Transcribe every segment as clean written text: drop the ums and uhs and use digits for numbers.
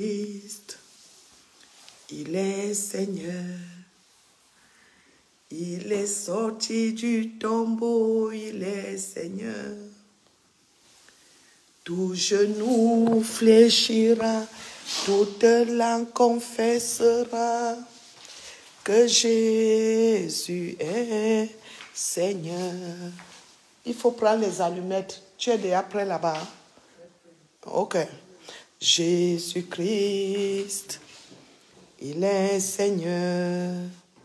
Christ, il est Seigneur. Il est sorti du tombeau, il est Seigneur. Tout genou fléchira, toute langue confessera que Jésus est Seigneur. Il faut prendre les allumettes. Tu es déjà prêt là-bas? Ok. Jésus-Christ, il est Seigneur.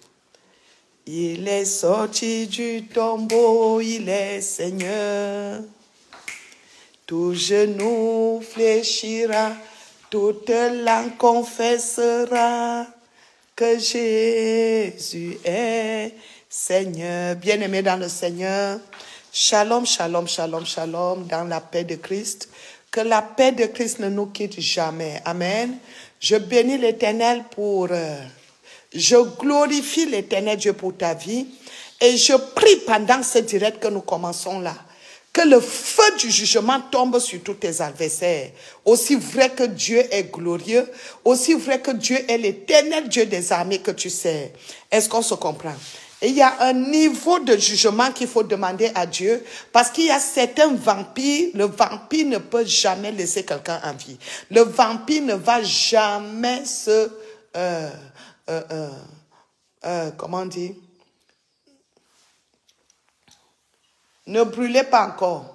Il est sorti du tombeau, il est Seigneur. Tout genou fléchira, toute langue confessera que Jésus est Seigneur. Bien-aimés dans le Seigneur, shalom, shalom, shalom, shalom, dans la paix de Christ. Que la paix de Christ ne nous quitte jamais. Amen. Je bénis l'Éternel pour... je glorifie l'Éternel Dieu pour ta vie et je prie pendant ce direct que nous commençons là, que le feu du jugement tombe sur tous tes adversaires. Aussi vrai que Dieu est glorieux, aussi vrai que Dieu est l'Éternel Dieu des armées que tu sais. Est-ce qu'on se comprend? Et il y a un niveau de jugement qu'il faut demander à Dieu parce qu'il y a certains vampires. Le vampire ne peut jamais laisser quelqu'un en vie. Le vampire ne va jamais se... comment on dit? Ne brûlez pas encore.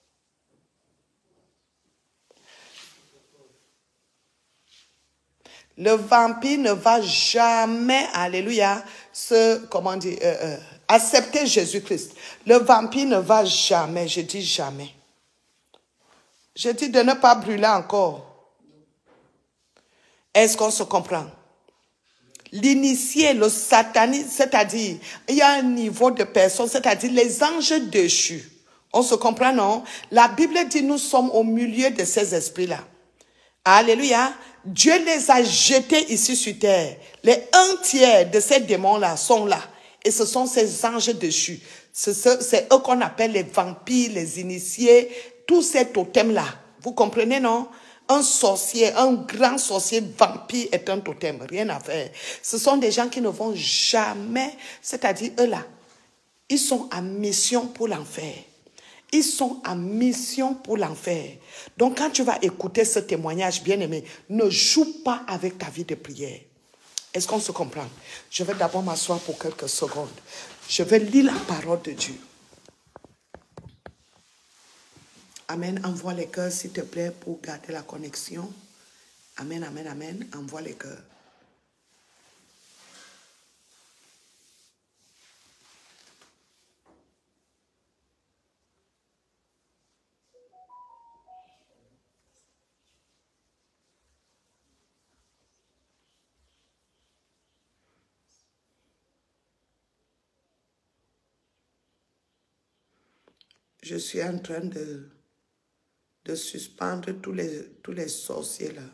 Le vampire ne va jamais, alléluia, comment on dit, accepter Jésus-Christ. Le vampire ne va jamais, je dis jamais. Je dis de ne pas brûler encore. Est-ce qu'on se comprend? L'initié, le satanisme, c'est-à-dire, il y a un niveau de personnes, c'est-à-dire les anges déchus. On se comprend, non? La Bible dit, nous sommes au milieu de ces esprits-là. Alléluia. Dieu les a jetés ici sur terre. Les 1/3 de ces démons-là sont là. Et ce sont ces anges déchus. C'est eux qu'on appelle les vampires, les initiés, tous ces totems-là. Vous comprenez, non? Un sorcier, un grand sorcier vampire est un totem, rien à faire. Ce sont des gens qui ne vont jamais, c'est-à-dire eux là, ils sont en mission pour l'enfer. Ils sont en mission pour l'enfer. Donc quand tu vas écouter ce témoignage, bien-aimé, ne joue pas avec ta vie de prière. Est-ce qu'on se comprend? Je vais d'abord m'asseoir pour quelques secondes. Je vais lire la parole de Dieu. Amen. Envoie les cœurs, s'il te plaît, pour garder la connexion. Amen, amen, amen. Envoie les cœurs. Je suis en train de suspendre tous les sorciers là.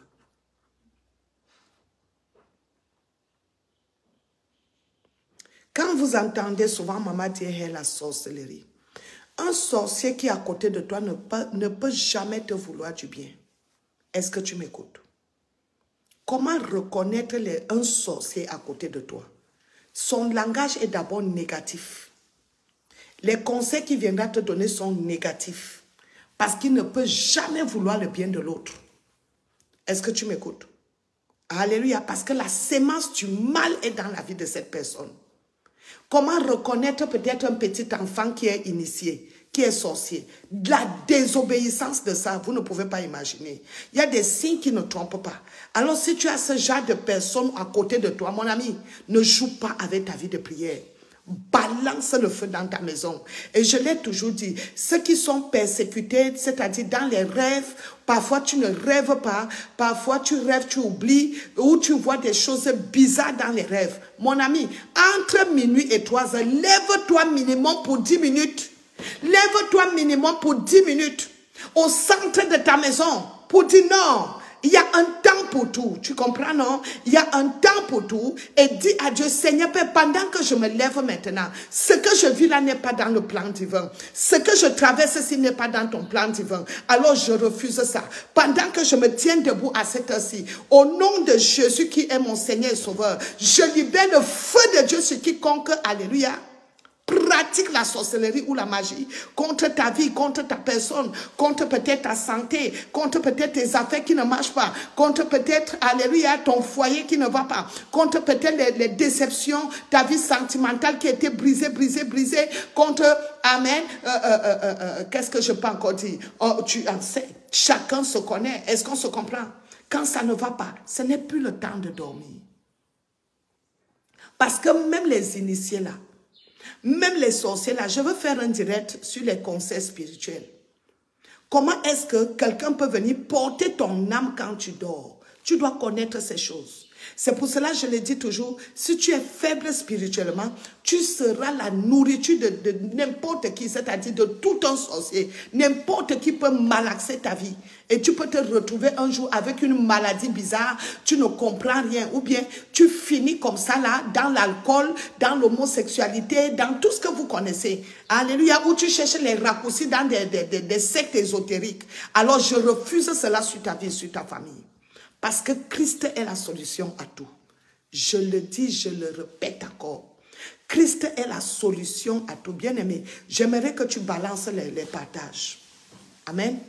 Quand vous entendez souvent maman dire la sorcellerie, un sorcier qui est à côté de toi ne peut jamais te vouloir du bien. Est-ce que tu m'écoutes? Comment reconnaître un sorcier à côté de toi? Son langage est d'abord négatif. Les conseils qu'il viendra te donner sont négatifs. Parce qu'il ne peut jamais vouloir le bien de l'autre. Est-ce que tu m'écoutes? Alléluia. Parce que la sémence du mal est dans la vie de cette personne. Comment reconnaître peut-être un petit enfant qui est initié, qui est sorcier? La désobéissance de ça, vous ne pouvez pas imaginer. Il y a des signes qui ne trompent pas. Alors si tu as ce genre de personne à côté de toi, mon ami, ne joue pas avec ta vie de prière. Balance le feu dans ta maison. Et je l'ai toujours dit, ceux qui sont persécutés, c'est-à-dire dans les rêves, parfois tu ne rêves pas, parfois tu rêves, tu oublies, ou tu vois des choses bizarres dans les rêves. Mon ami, entre minuit et 3 heures, lève-toi minimum pour 10 minutes. Lève-toi minimum pour 10 minutes au centre de ta maison pour dire non. il y a un temps pour tout. Tu comprends, non? Il y a un temps pour tout. Et dis à Dieu, Seigneur Père, pendant que je me lève maintenant, ce que je vis là n'est pas dans le plan divin. Ce que je traverse ici n'est pas dans ton plan divin. Alors je refuse ça. Pendant que je me tiens debout à cette heure-ci, au nom de Jésus qui est mon Seigneur et Sauveur, je libère le feu de Dieu sur quiconque, alléluia, pratique la sorcellerie ou la magie contre ta vie, contre ta personne, contre peut-être ta santé, contre peut-être tes affaires qui ne marchent pas, contre peut-être, alléluia, ton foyer qui ne va pas, contre peut-être les déceptions, ta vie sentimentale qui a été brisée, contre, amen, qu'est-ce que je peux encore dire? Oh, tu en sais, chacun se connaît, est-ce qu'on se comprend? Quand ça ne va pas, ce n'est plus le temps de dormir. Parce que même les initiés là, même les sorciers là, je veux faire un direct sur les conseils spirituels. Comment est-ce que quelqu'un peut venir porter ton âme quand tu dors? Tu dois connaître ces choses. C'est pour cela que je le dis toujours, si tu es faible spirituellement, tu seras la nourriture de n'importe qui, c'est-à-dire de tout un sorcier. N'importe qui peut malaxer ta vie. Et tu peux te retrouver un jour avec une maladie bizarre, tu ne comprends rien. Ou bien tu finis comme ça là, dans l'alcool, dans l'homosexualité, dans tout ce que vous connaissez. Alléluia, où tu cherches les raccourcis dans des sectes ésotériques. Alors je refuse cela sur ta vie, sur ta famille. Parce que Christ est la solution à tout. Je le dis, je le répète encore. Christ est la solution à tout. Bien-aimé, j'aimerais que tu balances les partages. Amen.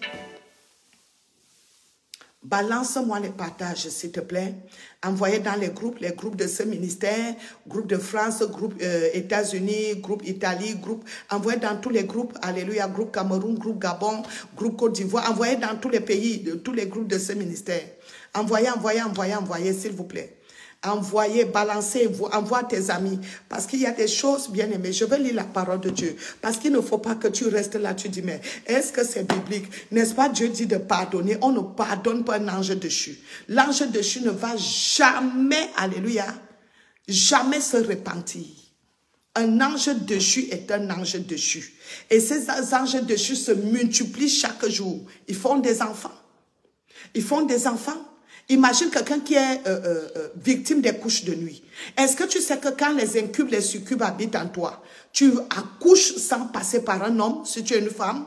Balance-moi les partages, s'il te plaît. Envoyez dans les groupes de ce ministère, groupe de France, groupe États-Unis, groupe Italie, envoyez dans tous les groupes, alléluia, groupe Cameroun, groupe Gabon, groupe Côte d'Ivoire, envoyez dans tous les pays, tous les groupes de ce ministère. Envoyez, s'il vous plaît. Envoyez, balancez, envoie tes amis. Parce qu'il y a des choses, bien aimées. Je vais lire la parole de Dieu. Parce qu'il ne faut pas que tu restes là, tu dis, mais est-ce que c'est biblique? N'est-ce pas, Dieu dit de pardonner? On ne pardonne pas un ange déchu. L'ange déchu ne va jamais, alléluia, jamais se repentir. Un ange déchu est un ange déchu. Et ces anges déchus se multiplient chaque jour. Ils font des enfants. Ils font des enfants. Imagine quelqu'un qui est victime des couches de nuit. Est-ce que tu sais que quand les incubes, les succubes habitent en toi, tu accouches sans passer par un homme, si tu es une femme?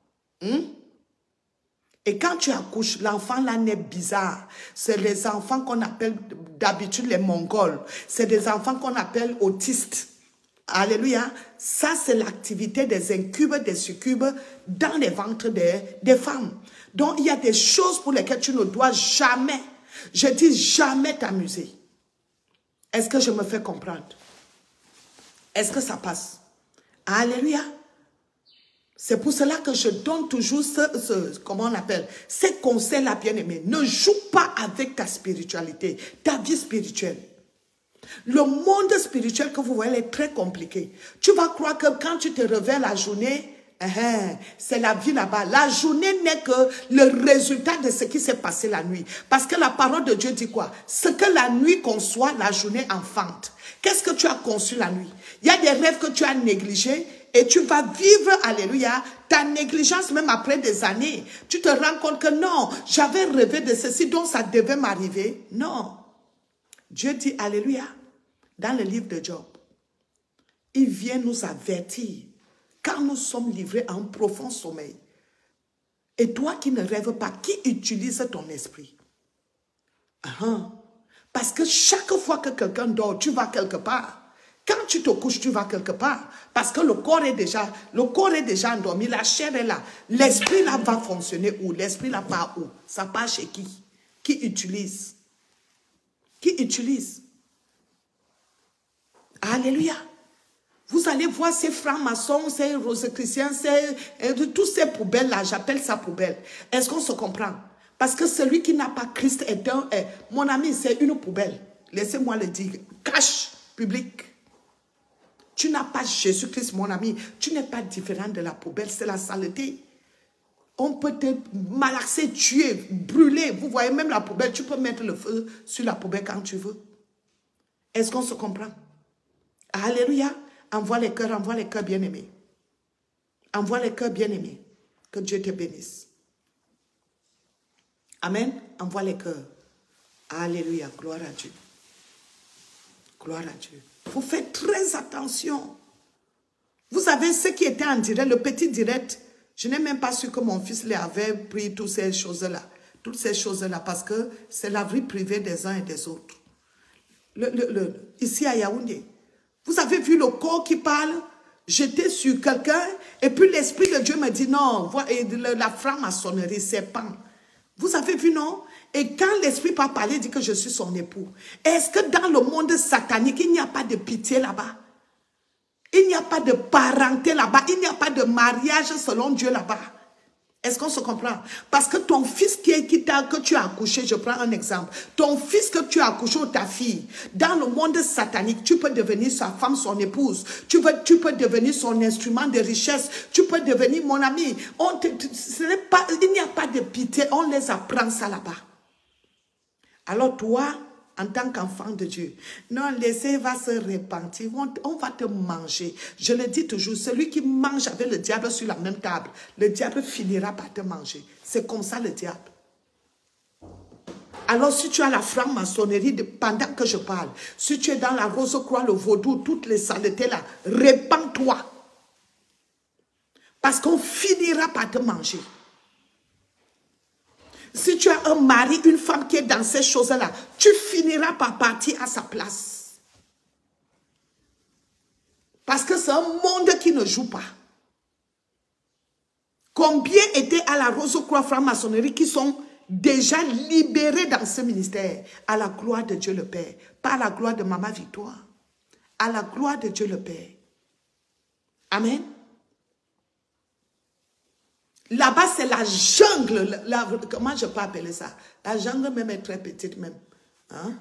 Et quand tu accouches, l'enfant là naît bizarre. C'est les enfants qu'on appelle d'habitude les Mongols. C'est des enfants qu'on appelle autistes. Alléluia. Ça, c'est l'activité des incubes, des succubes dans les ventres des femmes. Donc, il y a des choses pour lesquelles tu ne dois jamais, je dis jamais t'amuser. Est-ce que je me fais comprendre? Est-ce que ça passe? Alléluia. C'est pour cela que je donne toujours comment on appelle, ces conseils-là, bien-aimés. Ne joue pas avec ta spiritualité, ta vie spirituelle. Le monde spirituel que vous voyez est très compliqué. Tu vas croire que quand tu te réveilles la journée, c'est la vie là-bas. La journée n'est que le résultat de ce qui s'est passé la nuit. Parce que la parole de Dieu dit quoi? Ce que la nuit conçoit, la journée enfante. Qu'est-ce que tu as conçu la nuit? Il y a des rêves que tu as négligés et tu vas vivre, alléluia, ta négligence même après des années. Tu te rends compte que non, j'avais rêvé de ceci, donc ça devait m'arriver. Non. Dieu dit, alléluia, dans le livre de Job, il vient nous avertir quand nous sommes livrés à un profond sommeil. Et toi qui ne rêves pas, qui utilise ton esprit? Parce que chaque fois que quelqu'un dort, tu vas quelque part. Quand tu te couches, tu vas quelque part. Parce que le corps est déjà endormi, la chair est là. L'esprit là va fonctionner où? L'esprit là part où? Ça part chez qui? Qui utilise? Qui utilise? Alléluia. Vous allez voir ces francs-maçons, ces rosicruciens, tous ces poubelles-là, j'appelle ça poubelle. Est-ce qu'on se comprend? Parce que celui qui n'a pas Christ mon ami, c'est une poubelle. Laissez-moi le dire. Cache public. Tu n'as pas Jésus-Christ, mon ami. Tu n'es pas différent de la poubelle, c'est la saleté. On peut te malaxer, tuer, brûler. Vous voyez, même la poubelle, tu peux mettre le feu sur la poubelle quand tu veux. Est-ce qu'on se comprend? Alléluia. Envoie les cœurs bien-aimés. Envoie les cœurs bien-aimés. Que Dieu te bénisse. Amen. Envoie les cœurs. Alléluia. Gloire à Dieu. Gloire à Dieu. Vous faites très attention. Vous savez, ce qui était en direct, le petit direct, je n'ai même pas su que mon fils les avait pris toutes ces choses-là. Toutes ces choses-là, parce que c'est la vie privée des uns et des autres. Ici à Yaoundé, vous avez vu le corps qui parle, j'étais sur quelqu'un, et puis l'Esprit de Dieu me dit non, la franc-maçonnerie, c'est pas. Vous avez vu, non? Et quand l'Esprit pas parlé, il dit que je suis son époux. Est-ce que dans le monde satanique, il n'y a pas de pitié là-bas? Il n'y a pas de parenté là-bas. Il n'y a pas de mariage selon Dieu là-bas. Est-ce qu'on se comprend? Parce que ton fils que tu as accouché, je prends un exemple. Ton fils que tu as accouché ou ta fille, dans le monde satanique, tu peux devenir sa femme, son épouse. Tu peux devenir son instrument de richesse. Tu peux devenir mon ami. Il n'y a pas de pitié. On les apprend ça là-bas. Alors toi, en tant qu'enfant de Dieu, non, l'essai va se repentir, on va te manger. Je le dis toujours, celui qui mange avec le diable sur la même table, le diable finira par te manger. C'est comme ça le diable. Alors si tu as la franc-maçonnerie, pendant que je parle, si tu es dans la Rose-Croix, le vaudou, toutes les saletés là, répands-toi. Parce qu'on finira par te manger. Si tu as un mari, une femme qui est dans ces choses-là, tu finiras par partir à sa place. Parce que c'est un monde qui ne joue pas. Combien étaient à la Rose-Croix franc-maçonnerie qui sont déjà libérés dans ce ministère? À la gloire de Dieu le Père. Pas à la gloire de Maman Victoire. À la gloire de Dieu le Père. Amen. Là-bas, c'est la jungle. Comment je peux appeler ça? La jungle même est très petite même. Hein?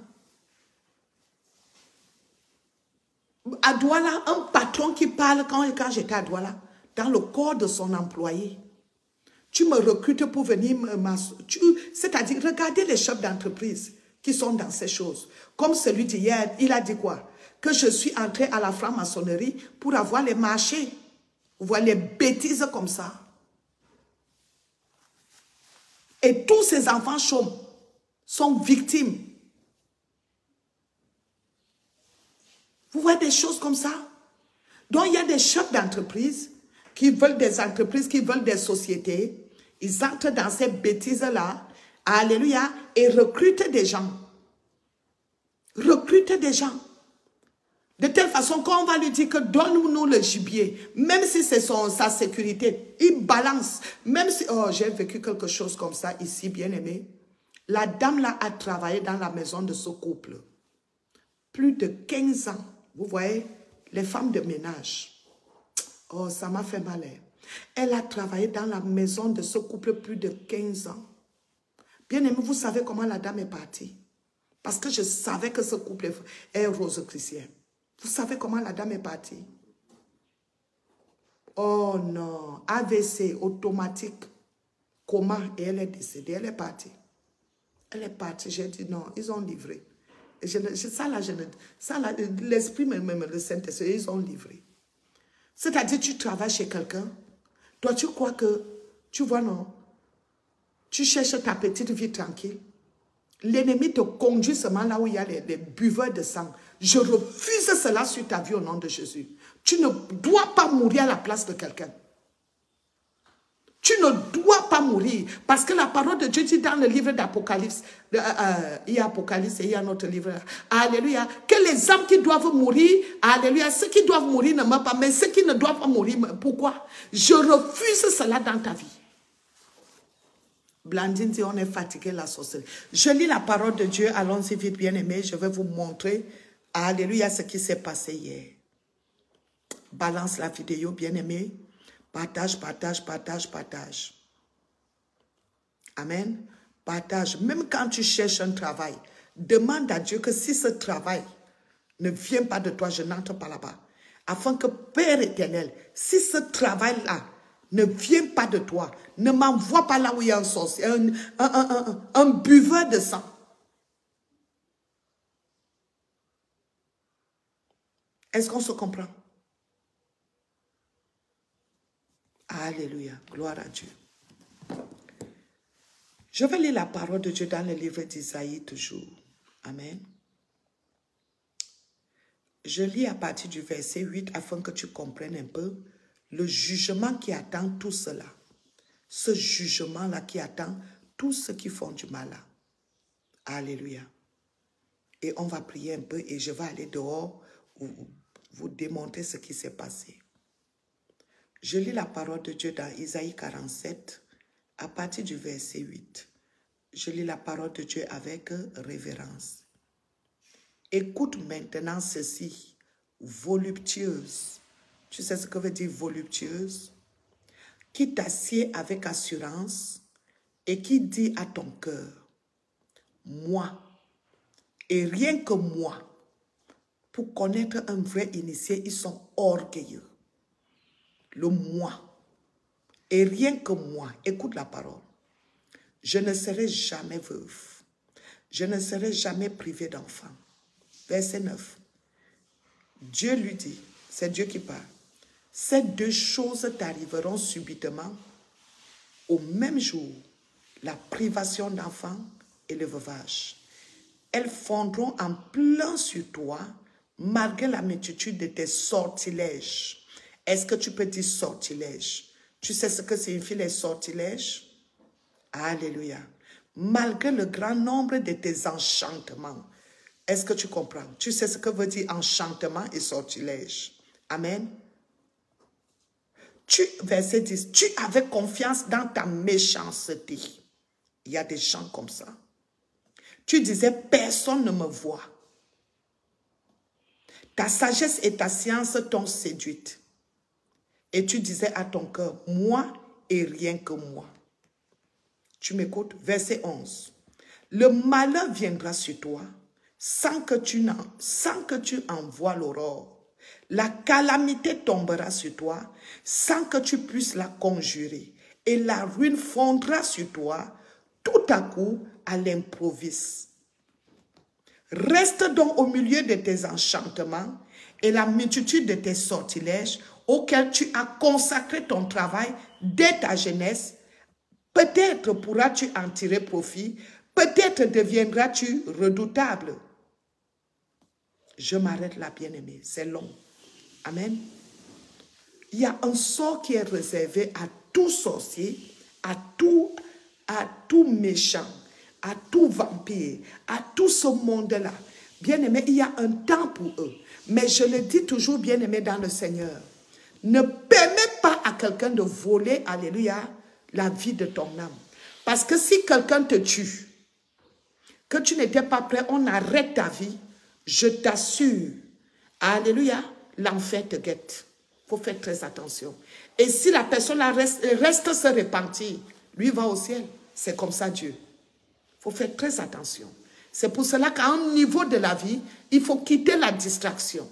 À Douala, un patron qui parle quand j'étais à Douala, dans le corps de son employé. Tu me recrutes pour venir c'est-à-dire, regardez les chefs d'entreprise qui sont dans ces choses. Comme celui d'hier, il a dit quoi? Que je suis entré à la franc-maçonnerie pour avoir les marchés. Vous voyez les bêtises comme ça. Et tous ces enfants chôment, sont victimes. Vous voyez des choses comme ça? Donc il y a des chefs d'entreprise qui veulent des entreprises, qui veulent des sociétés. Ils entrent dans ces bêtises-là, alléluia, et recrutent des gens. Recrutent des gens. De telle façon qu'on va lui dire que donne-nous le gibier, même si c'est sa sécurité, il balance. Même si, oh, j'ai vécu quelque chose comme ça ici, bien aimé. La dame là a travaillé dans la maison de ce couple. Plus de 15 ans. Vous voyez, les femmes de ménage. Oh, ça m'a fait mal. Elle a travaillé dans la maison de ce couple plus de 15 ans. Bien aimé, vous savez comment la dame est partie? Parce que je savais que ce couple est rose-chrétien. Vous savez comment la dame est partie? Oh non, AVC automatique, coma, et elle est décédée, elle est partie. Elle est partie, j'ai dit non, ils ont livré. L'esprit même, le Saint-Esprit, ils ont livré. C'est-à-dire, tu travailles chez quelqu'un, toi tu crois que, tu vois non, tu cherches ta petite vie tranquille. L'ennemi te conduit seulement là où il y a les buveurs de sang. Je refuse cela sur ta vie au nom de Jésus. Tu ne dois pas mourir à la place de quelqu'un. Tu ne dois pas mourir. Parce que la parole de Dieu dit dans le livre d'Apocalypse, il y a Apocalypse et il y a notre livre. Alléluia. Que les âmes qui doivent mourir, alléluia, ceux qui doivent mourir ne meurent pas, mais ceux qui ne doivent pas mourir, pourquoi? Je refuse cela dans ta vie. Blandine dit, on est fatigué, la sorcellerie. Je lis la parole de Dieu, allons-y vite, bien aimé, je vais vous montrer, alléluia, ce qui s'est passé hier. Balance la vidéo, bien aimé. Partage, partage, partage, partage. Amen. Partage. Même quand tu cherches un travail, demande à Dieu que si ce travail ne vient pas de toi, je n'entre pas là-bas. Afin que, Père éternel, si ce travail-là ne vient pas de toi, ne m'envoie pas là où il y a un sorcier, un buveur de sang. Est-ce qu'on se comprend? Alléluia. Gloire à Dieu. Je vais lire la parole de Dieu dans le livre d'Isaïe toujours. Amen. Je lis à partir du verset 8 afin que tu comprennes un peu le jugement qui attend tout cela. Ce jugement-là qui attend tous ceux qui font du mal. Alléluia. Et on va prier un peu et je vais aller dehors vous démontrer ce qui s'est passé. Je lis la parole de Dieu dans Isaïe 47 à partir du verset 8. Je lis la parole de Dieu avec révérence. Écoute maintenant ceci, voluptueuse. Tu sais ce que veut dire voluptueuse? Qui t'assied avec assurance et qui dit à ton cœur, moi, et rien que moi, pour connaître un vrai initié, ils sont orgueilleux. Le moi, et rien que moi, écoute la parole, je ne serai jamais veuve, je ne serai jamais privée d'enfant. Verset 9. Dieu lui dit, c'est Dieu qui parle, ces deux choses t'arriveront subitement au même jour, la privation d'enfants et le veuvage. Elles fondront en plein sur toi, malgré la multitude de tes sortilèges. Est-ce que tu peux dire sortilèges? Tu sais ce que signifie les sortilèges? Alléluia. Malgré le grand nombre de tes enchantements. Est-ce que tu comprends? Tu sais ce que veut dire enchantement et sortilège. Amen. Verset 10. Tu avais confiance dans ta méchanceté. Il y a des gens comme ça. Tu disais, personne ne me voit. Ta sagesse et ta science t'ont séduite. Et tu disais à ton cœur, moi et rien que moi. Tu m'écoutes? Verset 11. Le malheur viendra sur toi sans que tu en vois l'aurore. La calamité tombera sur toi sans que tu puisses la conjurer. Et la ruine fondra sur toi tout à coup à l'improviste. Reste donc au milieu de tes enchantements et la multitude de tes sortilèges auxquels tu as consacré ton travail dès ta jeunesse. Peut-être pourras-tu en tirer profit, peut-être deviendras-tu redoutable. Je m'arrête là, bien-aimé, c'est long. Amen. Il y a un sort qui est réservé à tout sorcier, à tout méchant, à tout vampire, à tout ce monde-là. Bien-aimé, il y a un temps pour eux. Mais je le dis toujours, bien-aimé dans le Seigneur, ne permets pas à quelqu'un de voler, alléluia, la vie de ton âme. Parce que si quelqu'un te tue, que tu n'étais pas prêt, on arrête ta vie, je t'assure, alléluia, l'enfer te guette. Il faut faire très attention. Et si la personne reste se repentir, lui va au ciel. C'est comme ça Dieu. Il faut faire très attention. C'est pour cela qu'à un niveau de la vie, il faut quitter la distraction.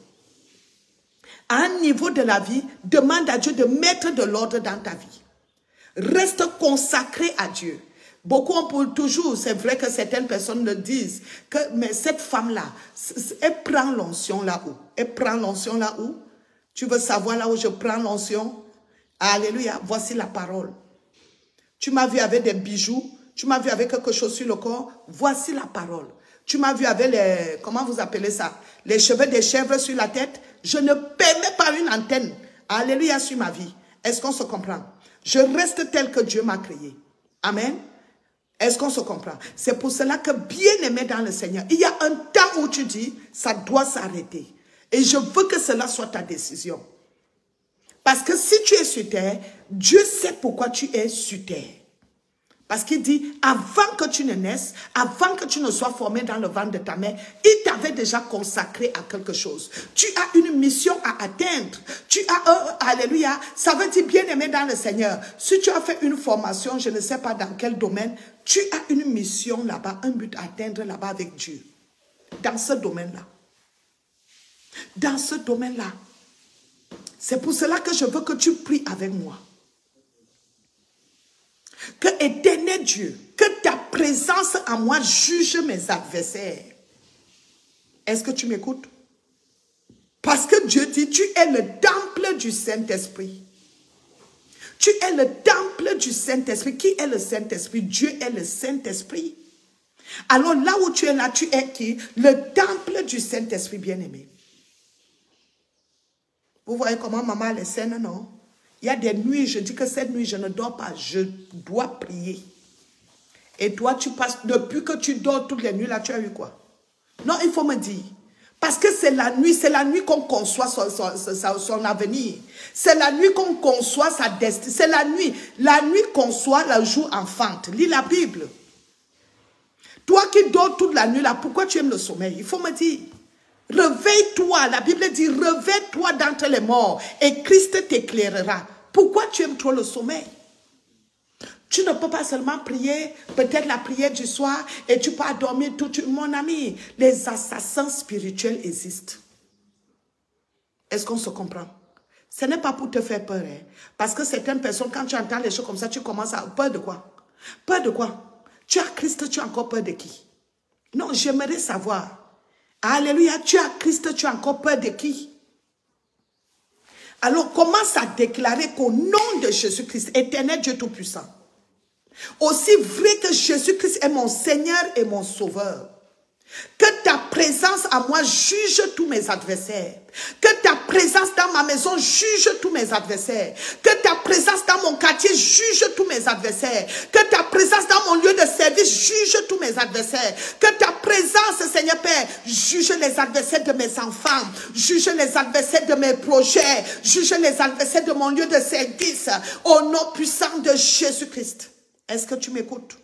À un niveau de la vie, demande à Dieu de mettre de l'ordre dans ta vie. Reste consacré à Dieu. Beaucoup ont pour toujours, c'est vrai que certaines personnes le disent, que mais cette femme-là, elle prend l'onction là où? Elle prend l'onction là où? Tu veux savoir là où je prends l'onction? Alléluia, voici la parole. Tu m'as vu avec des bijoux, tu m'as vu avec quelque chose sur le corps, voici la parole. Tu m'as vu avec les, comment vous appelez ça? Les cheveux des chèvres sur la tête. Je ne permets pas une antenne. Alléluia sur ma vie. Est-ce qu'on se comprend? Je reste tel que Dieu m'a créé. Amen. Est-ce qu'on se comprend? C'est pour cela que bien aimé dans le Seigneur, il y a un temps où tu dis, ça doit s'arrêter. Et je veux que cela soit ta décision. Parce que si tu es sur terre, Dieu sait pourquoi tu es sur terre. Parce qu'il dit, avant que tu ne naisses, avant que tu ne sois formé dans le ventre de ta mère, il t'avait déjà consacré à quelque chose. Tu as une mission à atteindre. Tu as alléluia, ça veut dire bien aimé dans le Seigneur. Si tu as fait une formation, je ne sais pas dans quel domaine, tu as une mission là-bas, un but à atteindre là-bas avec Dieu. Dans ce domaine-là. Dans ce domaine-là. C'est pour cela que je veux que tu pries avec moi. Que éternel Dieu, que ta présence en moi juge mes adversaires. Est-ce que tu m'écoutes? Parce que Dieu dit, tu es le temple du Saint-Esprit. Tu es le temple du Saint-Esprit. Qui est le Saint-Esprit? Dieu est le Saint-Esprit. Alors là où tu es là, tu es qui? Le temple du Saint-Esprit bien-aimé. Vous voyez comment maman les scènes, non? Il y a des nuits, je dis que cette nuit, je ne dors pas. Je dois prier. Et toi, tu passes, depuis que tu dors toutes les nuits, là, tu as eu quoi? Non, il faut me dire. Parce que c'est la nuit qu'on conçoit son avenir. C'est la nuit qu'on conçoit sa destinée. C'est la nuit conçoit le jour enfante. Lis la Bible. Toi qui dors toute la nuit là, pourquoi tu aimes le sommeil? Il faut me dire. Réveille-toi. La Bible dit, réveille-toi d'entre les morts et Christ t'éclairera. Pourquoi tu aimes trop le sommeil? Tu ne peux pas seulement prier, peut-être la prière du soir, et tu peux dormir tout. Mon ami, les assassins spirituels existent. Est-ce qu'on se comprend? Ce n'est pas pour te faire peur. Hein? Parce que certaines personnes, quand tu entends les choses comme ça, tu commences à... Peur de quoi? Peur de quoi? Tu as Christ, tu as encore peur de qui? Non, j'aimerais savoir. Alléluia, tu as Christ, tu as encore peur de qui? Alors commence à déclarer qu'au nom de Jésus-Christ, éternel Dieu Tout-Puissant, aussi vrai que Jésus-Christ est mon Seigneur et mon Sauveur, que ta présence à moi juge tous mes adversaires. Que ta présence dans ma maison juge tous mes adversaires. Que ta présence dans mon quartier juge tous mes adversaires. Que ta présence dans mon lieu de service juge tous mes adversaires. Que ta présence, Seigneur Père, juge les adversaires de mes enfants. Juge les adversaires de mes projets. Juge les adversaires de mon lieu de service. Au nom puissant de Jésus-Christ. Est-ce que tu m'écoutes?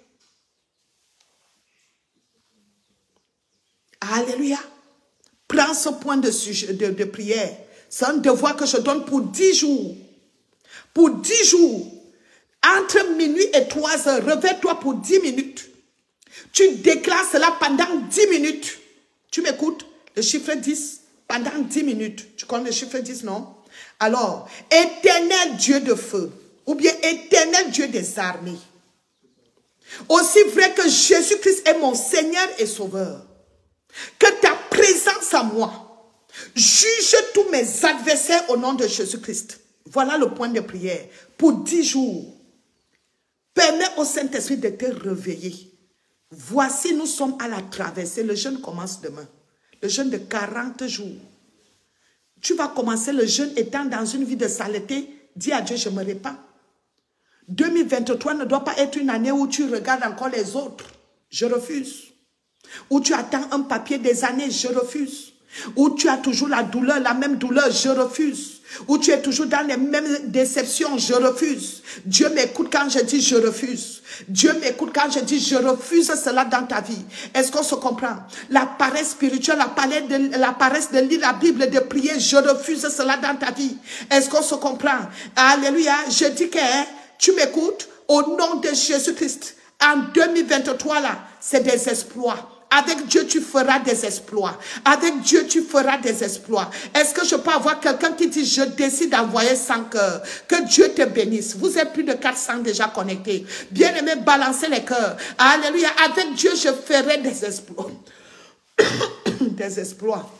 Alléluia. Prends ce point de prière. C'est un devoir que je donne pour 10 jours. Pour 10 jours. Entre minuit et 3 heures. Réveille-toi pour 10 minutes. Tu déclares cela pendant 10 minutes. Tu m'écoutes? Le chiffre 10. Pendant 10 minutes. Tu connais le chiffre 10, non? Alors, éternel Dieu de feu. Ou bien éternel Dieu des armées. Aussi vrai que Jésus-Christ est mon Seigneur et Sauveur. Que ta présence à moi juge tous mes adversaires au nom de Jésus-Christ. Voilà le point de prière. Pour 10 jours, permets au Saint-Esprit de te réveiller. Voici, nous sommes à la traversée. Le jeûne commence demain. Le jeûne de 40 jours. Tu vas commencer le jeûne étant dans une vie de saleté. Dis à Dieu, je me répands. 2023 ne doit pas être une année où tu regardes encore les autres. Je refuse. Où tu attends un papier des années, je refuse. Où tu as toujours la douleur, la même douleur, je refuse. Où tu es toujours dans les mêmes déceptions, je refuse. Dieu m'écoute quand je dis je refuse. Dieu m'écoute quand je dis je refuse cela dans ta vie. Est-ce qu'on se comprend? La paresse spirituelle, la paresse de lire la Bible, de prier, je refuse cela dans ta vie. Est-ce qu'on se comprend? Alléluia. Je dis que tu m'écoutes au nom de Jésus-Christ. En 2023 là, c'est des exploits. Avec Dieu, tu feras des exploits. Avec Dieu, tu feras des exploits. Est-ce que je peux avoir quelqu'un qui dit, je décide d'envoyer 100 cœurs. Que Dieu te bénisse. Vous êtes plus de 400 déjà connectés. Bien-aimés, balancez les cœurs. Alléluia. Avec Dieu, je ferai des exploits. Des exploits.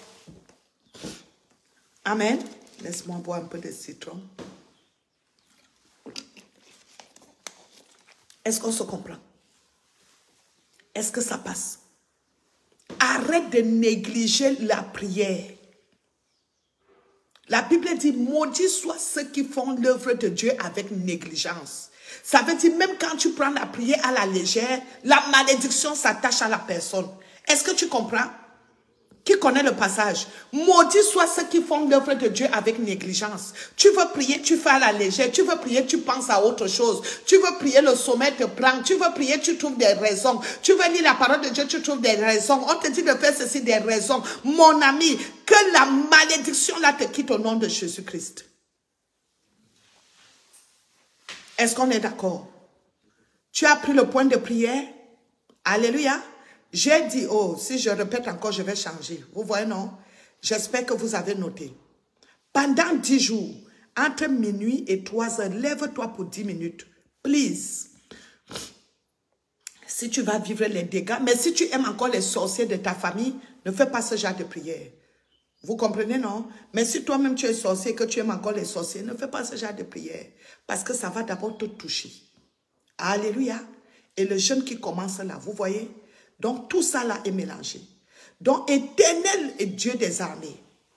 Amen. Laisse-moi boire un peu de citron. Est-ce qu'on se comprend? Est-ce que ça passe? Arrête de négliger la prière. La Bible dit, maudits soient ceux qui font l'œuvre de Dieu avec négligence. Ça veut dire, même quand tu prends la prière à la légère, la malédiction s'attache à la personne. Est-ce que tu comprends? Qui connaît le passage? Maudits soient ceux qui font l'œuvre de Dieu avec négligence. Tu veux prier, tu fais à la légère. Tu veux prier, tu penses à autre chose. Tu veux prier, le sommeil te prend. Tu veux prier, tu trouves des raisons. Tu veux lire la parole de Dieu, tu trouves des raisons. On te dit de faire ceci, des raisons. Mon ami, que la malédiction là te quitte au nom de Jésus-Christ. Est-ce qu'on est d'accord? Tu as pris le point de prière? Alléluia. J'ai dit, oh, si je répète encore, je vais changer. Vous voyez, non? J'espère que vous avez noté. Pendant 10 jours, entre minuit et 3 heures, lève-toi pour 10 minutes. Please. Si tu vas vivre les dégâts, mais si tu aimes encore les sorciers de ta famille, ne fais pas ce genre de prière. Vous comprenez, non? Mais si toi-même tu es sorcier, que tu aimes encore les sorciers, ne fais pas ce genre de prière. Parce que ça va d'abord te toucher. Alléluia. Et le jeûne qui commence là, vous voyez? Donc tout ça là est mélangé. Donc éternel est Dieu des armées.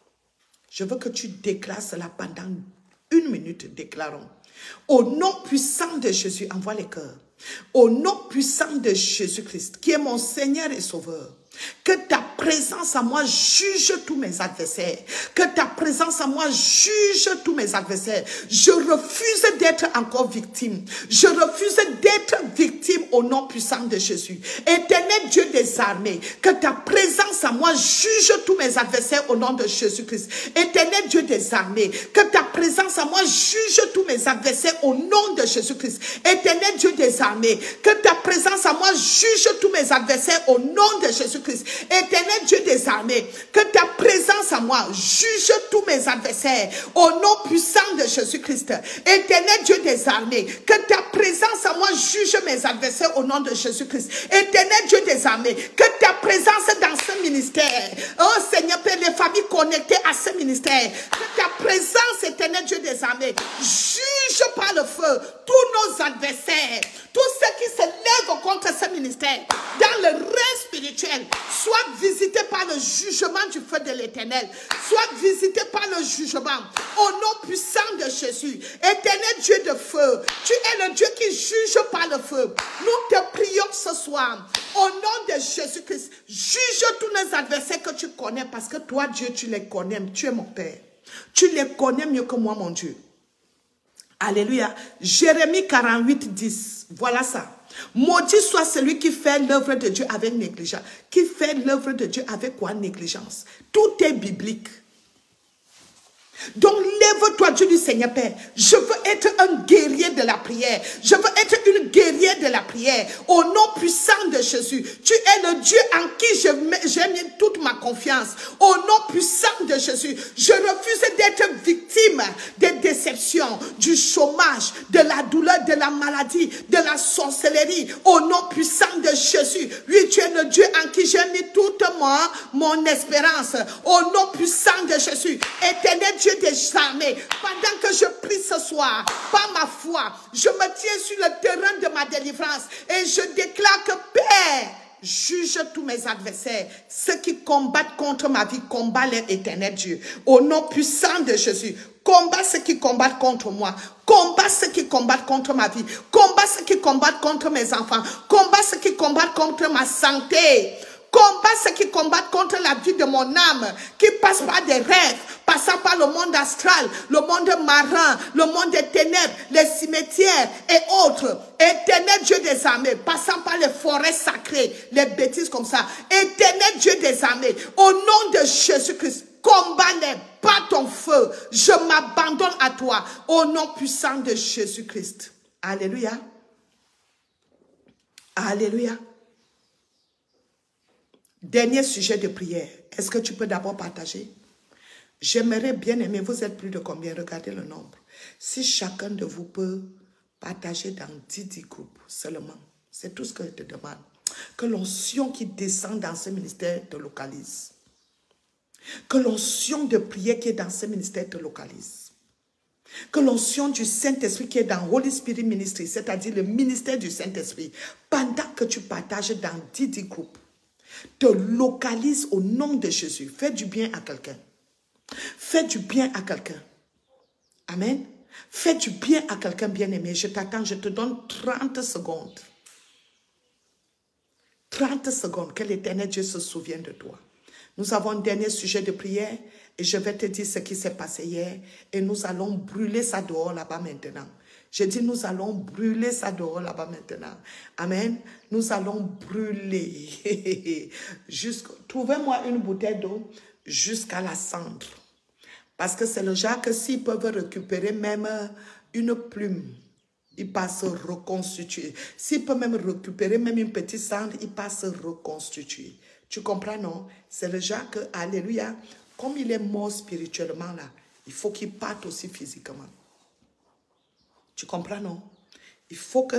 Je veux que tu déclares cela pendant 1 minute, déclarons. Au nom puissant de Jésus, envoie les cœurs. Au nom puissant de Jésus-Christ, qui est mon Seigneur et Sauveur, que ta présence à moi juge tous mes adversaires. Que ta présence à moi juge tous mes adversaires. Je refuse d'être encore victime. Je refuse d'être victime au nom puissant de Jésus. Éternel Dieu des armées, que ta présence à moi juge tous mes adversaires au nom de Jésus-Christ. Éternel Dieu des armées, que ta présence à moi juge tous mes adversaires au nom de Jésus-Christ. Éternel Dieu des armées, que ta présence à moi juge tous mes adversaires au nom de Jésus-Christ. Éternel Dieu des armées, que ta présence à moi juge tous mes adversaires au nom puissant de Jésus-Christ. Éternel Dieu des armées, que ta présence à moi juge mes adversaires au nom de Jésus-Christ. Éternel Dieu des armées, que ta présence dans ce ministère, oh Seigneur Père, les familles connectées à ce ministère, que ta présence, éternel Dieu des armées, juge par le feu tous nos adversaires, tous ceux qui se lèvent contre ce ministère, dans le règne spirituel, soit visités par le jugement du feu de l'Éternel, soit visités par le jugement, au nom puissant de Jésus. Éternel Dieu de feu, tu es le Dieu qui juge par le feu. Nous te prions ce soir, au nom de Jésus-Christ, juge tous nos adversaires que tu connais, parce que toi, Dieu, tu les connais, tu es mon Père. Tu les connais mieux que moi, mon Dieu. Alléluia. Jérémie 48, 10. Voilà ça. Maudit soit celui qui fait l'œuvre de Dieu avec négligence. Qui fait l'œuvre de Dieu avec quoi? Négligence. Tout est biblique. Donc lève-toi, Dieu du Seigneur Père. Je veux être un guerrier de la prière. Je veux être une guerrière de la prière. Au nom puissant de Jésus. Tu es le Dieu en qui j'ai mis toute ma confiance. Au nom puissant de Jésus. Je refuse d'être victime des déceptions, du chômage, de la douleur, de la maladie, de la sorcellerie. Au nom puissant de Jésus. Oui, tu es le Dieu en qui j'ai mis toute mon espérance. Au nom puissant de Jésus. Éternel Dieu des armées, pendant que je prie ce soir, par ma foi, je me tiens sur le terrain de ma délivrance et je déclare que Père, juge tous mes adversaires. Ceux qui combattent contre ma vie, combat leur éternel Dieu. Au nom puissant de Jésus, combat ceux qui combattent contre moi. Combat ceux qui combattent contre ma vie. Combat ceux qui combattent contre mes enfants. Combat ceux qui combattent contre ma santé. Combat ceux qui combattent contre la vie de mon âme, qui passent par des rêves, passant par le monde astral, le monde marin, le monde des ténèbres, les cimetières et autres. Éternel Dieu des armées, passant par les forêts sacrées, les bêtises comme ça. Éternel Dieu des armées, au nom de Jésus-Christ, combat-les par ton feu. Je m'abandonne à toi, au nom puissant de Jésus-Christ. Alléluia. Alléluia. Dernier sujet de prière. Est-ce que tu peux d'abord partager? J'aimerais bien aimer, vous êtes plus de combien? Regardez le nombre. Si chacun de vous peut partager dans 10 groupes seulement, c'est tout ce que je te demande. Que l'onction qui descend dans ce ministère te localise. Que l'onction de prière qui est dans ce ministère te localise. Que l'onction du Saint-Esprit qui est dans Holy Spirit Ministry, c'est-à-dire le ministère du Saint-Esprit, pendant que tu partages dans 10 groupes, te localise au nom de Jésus. Fais du bien à quelqu'un. Fais du bien à quelqu'un. Amen. Fais du bien à quelqu'un bien-aimé. Je t'attends, je te donne 30 secondes. 30 secondes, que l'Éternel Dieu se souvienne de toi. Nous avons un dernier sujet de prière et je vais te dire ce qui s'est passé hier et nous allons brûler ça dehors là-bas maintenant. Je dis, nous allons brûler ça dehors là-bas maintenant. Amen. Nous allons brûler. Trouvez-moi une bouteille d'eau jusqu'à la cendre. Parce que c'est le genre que s'ils peuvent récupérer même une plume, ils passent se reconstituer. S'ils peuvent même récupérer même une petite cendre, ils passent se reconstituer. Tu comprends, non? C'est le genre que, alléluia, comme il est mort spirituellement là, il faut qu'il parte aussi physiquement. Tu comprends, non? Il faut que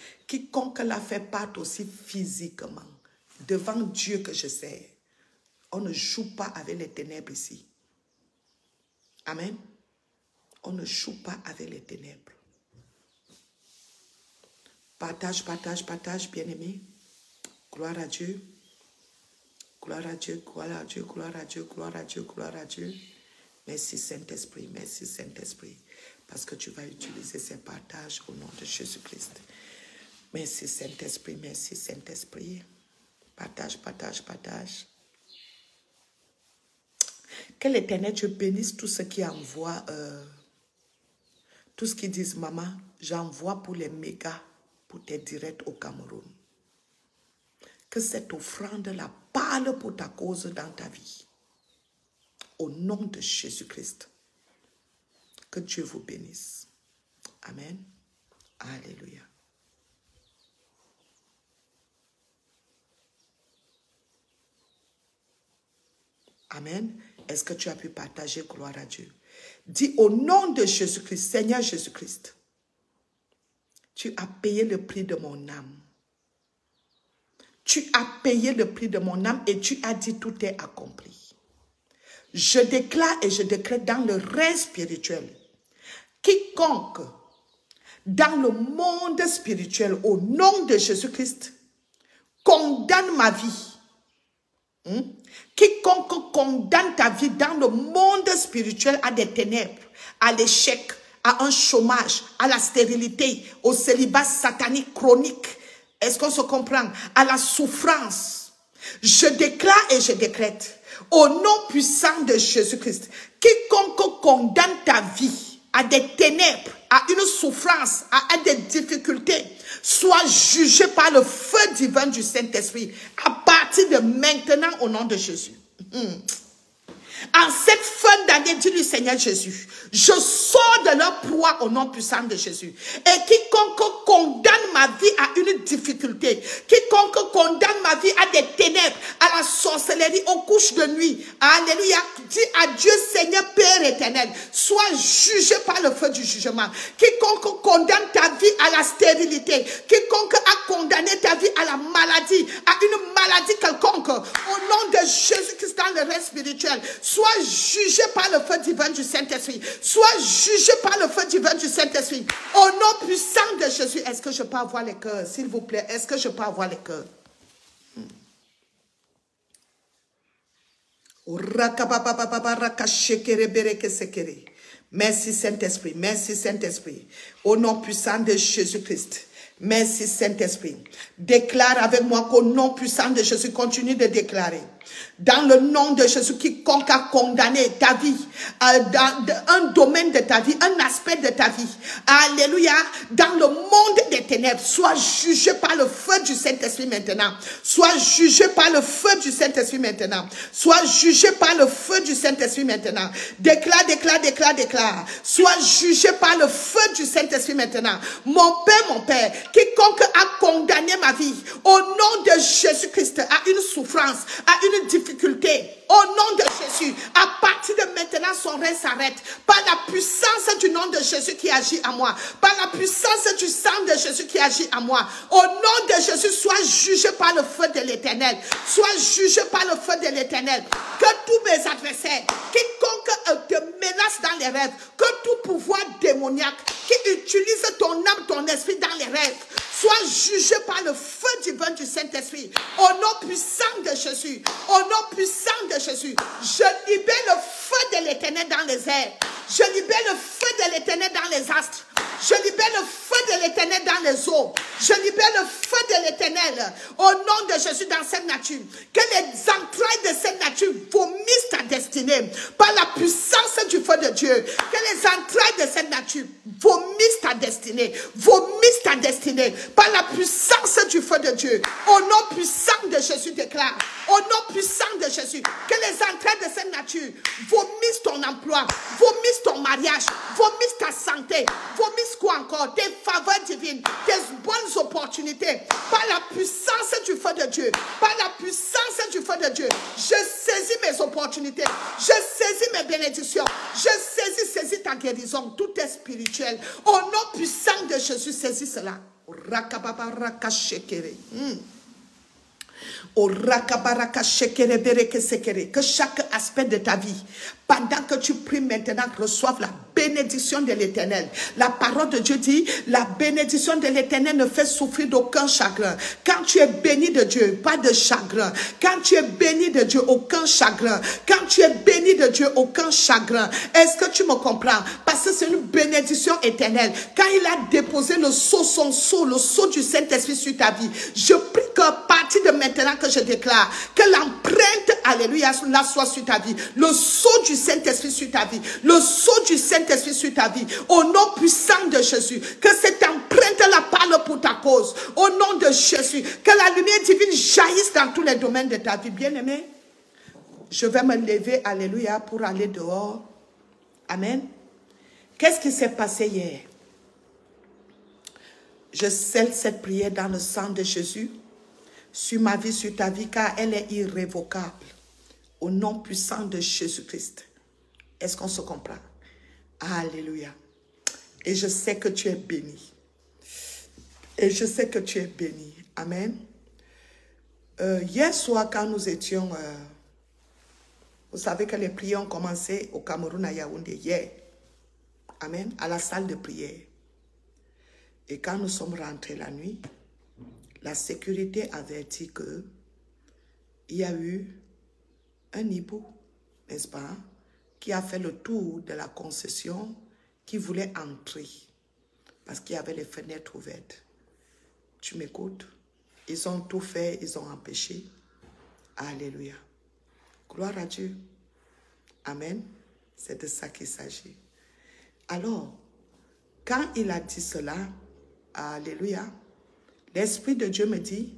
quiconque l'a fait parte aussi physiquement, devant Dieu que je sais. On ne joue pas avec les ténèbres ici. Amen. On ne joue pas avec les ténèbres. Partage, partage, partage, bien-aimé. Gloire à Dieu. Gloire à Dieu, gloire à Dieu, gloire à Dieu, gloire à Dieu, gloire à Dieu. Merci Saint-Esprit, merci Saint-Esprit. Parce que tu vas utiliser ces partages au nom de Jésus-Christ. Merci Saint-Esprit, merci Saint-Esprit. Partage, partage, partage. Que l'Éternel Dieu bénisse tous ceux qui envoient, tous ceux qui disent, maman, j'envoie pour les mégas, pour tes directs au Cameroun. Que cette offrande-là parle pour ta cause dans ta vie. Au nom de Jésus-Christ. Que Dieu vous bénisse. Amen. Alléluia. Amen. Est-ce que tu as pu partager? Gloire à Dieu. Dis au nom de Jésus-Christ, Seigneur Jésus-Christ, tu as payé le prix de mon âme. Tu as payé le prix de mon âme et tu as dit tout est accompli. Je déclare et je décrète dans le règne spirituel, quiconque dans le monde spirituel, au nom de Jésus-Christ, condamne ma vie. Quiconque condamne ta vie dans le monde spirituel à des ténèbres, à l'échec, à un chômage, à la stérilité, au célibat satanique chronique. Est-ce qu'on se comprend? À la souffrance. Je déclare et je décrète au nom puissant de Jésus-Christ, quiconque condamne ta vie à des ténèbres, à une souffrance, à des difficultés, soit jugé par le feu divin du Saint-Esprit à partir de maintenant au nom de Jésus. En cette fin d'année, dit le Seigneur Jésus, je sors de leur proie au nom puissant de Jésus. Et quiconque condamne ma vie à une difficulté, quiconque condamne ma vie à des ténèbres, à la sorcellerie, aux couches de nuit, alléluia, dis à Dieu, Seigneur Père éternel, sois jugé par le feu du jugement. Quiconque condamne ta vie à la stérilité, quiconque a condamné ta vie à la maladie, à une maladie quelconque, au nom de Jésus-Christ dans le règne spirituel, sois jugé par le feu divin du Saint-Esprit. Sois jugé par le feu divin du Saint-Esprit. Au nom puissant de Jésus. Est-ce que je peux avoir les cœurs? S'il vous plaît, est-ce que je peux avoir les cœurs? Merci Saint-Esprit. Merci Saint-Esprit. Au nom puissant de Jésus-Christ. Merci Saint-Esprit. Déclare avec moi qu'au nom puissant de Jésus, continue de déclarer. Dans le nom de Jésus, quiconque a condamné ta vie, dans un domaine de ta vie, un aspect de ta vie, alléluia, dans le monde des ténèbres, sois jugé par le feu du Saint-Esprit maintenant. Sois jugé par le feu du Saint-Esprit maintenant. Sois jugé par le feu du Saint-Esprit maintenant. Déclare, déclare, déclare, déclare. Sois jugé par le feu du Saint-Esprit maintenant. Mon Père, quiconque a condamné ma vie, au nom de Jésus-Christ, à une souffrance, à une difficulté, au nom de Jésus, à partir de maintenant, son règne s'arrête. Par la puissance du nom de Jésus qui agit à moi. Par la puissance du sang de Jésus qui agit à moi. Au nom de Jésus, sois jugé par le feu de l'Éternel. Sois jugé par le feu de l'Éternel. Que tous mes adversaires, quiconque te menace dans les rêves, que tout pouvoir démoniaque qui utilise ton âme, ton esprit dans les rêves, soit jugé par le feu divin du Saint-Esprit. Au nom puissant de Jésus. Au nom puissant de Jésus. Je libère le feu de l'Éternel dans les airs. Je libère le feu de l'Éternel dans les astres. Je libère le feu de l'Éternel dans les eaux. Je libère le feu de l'Éternel au nom de Jésus dans cette nature. Que les entrailles de cette nature vomissent ta destinée par la puissance du feu de Dieu. Que les entrailles de cette nature vomissent ta destinée. Vomissent ta destinée par la puissance du feu de Dieu. Au nom puissant de Jésus, déclare. Au nom puissant de Jésus, que les entrailles de cette nature vomissent ton emploi, vomissent ton mariage, vomissent ta santé, vomissent quoi encore? Tes faveurs divines, tes bonnes opportunités, par la puissance du feu de Dieu, par la puissance du feu de Dieu. Je saisis mes opportunités, je saisis mes bénédictions, je saisis ta guérison, tout est spirituel. Au nom puissant de Jésus, saisis cela. Que chaque aspect de ta vie, pendant que tu pries maintenant, reçoive la bénédiction de l'Éternel. La parole de Dieu dit, la bénédiction de l'Éternel ne fait souffrir d'aucun chagrin. Quand tu es béni de Dieu, pas de chagrin. Quand tu es béni de Dieu, aucun chagrin. Quand tu es béni de Dieu, aucun chagrin. Est-ce que tu me comprends? Parce que c'est une bénédiction éternelle. Quand il a déposé le sceau, son sceau, le sceau du Saint-Esprit sur ta vie, je prie qu'à partir de maintenant que je déclare que l'empreinte, alléluia, là soit sur ta vie. Le sceau du Saint-Esprit sur ta vie. Le sceau du Saint-Esprit sur ta vie. Au nom puissant de Jésus. Que cette empreinte-là parle pour ta cause. Au nom de Jésus. Que la lumière divine jaillisse dans tous les domaines de ta vie. Bien-aimé, je vais me lever, alléluia, pour aller dehors. Amen. Qu'est-ce qui s'est passé hier? Je scelle cette prière dans le sang de Jésus. Sur ma vie, sur ta vie, car elle est irrévocable. Au nom puissant de Jésus-Christ. Est-ce qu'on se comprend? Alléluia. Et je sais que tu es béni. Et je sais que tu es béni. Amen. Hier soir, quand nous étions... vous savez que les prières ont commencé au Cameroun, à Yaoundé, hier. Amen. À la salle de prière. Et quand nous sommes rentrés la nuit, la sécurité avertit que il y a eu un hibou, n'est-ce pas, qui a fait le tour de la concession, qui voulait entrer, parce qu'il y avait les fenêtres ouvertes. Tu m'écoutes? Ils ont tout fait, ils ont empêché. Alléluia. Gloire à Dieu. Amen. C'est de ça qu'il s'agit. Alors, quand il a dit cela, alléluia, l'Esprit de Dieu me dit,